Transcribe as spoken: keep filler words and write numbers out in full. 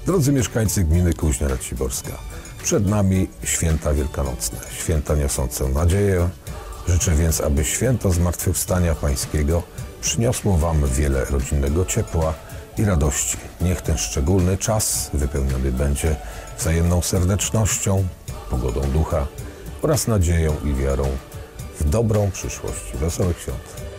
Drodzy mieszkańcy gminy Kuźnia Raciborska, przed nami święta wielkanocne, święta niosące nadzieję. Życzę więc, aby święto Zmartwychwstania Pańskiego przyniosło Wam wiele rodzinnego ciepła i radości. Niech ten szczególny czas wypełniony będzie wzajemną serdecznością, pogodą ducha oraz nadzieją i wiarą w dobrą przyszłość. Wesołych świąt.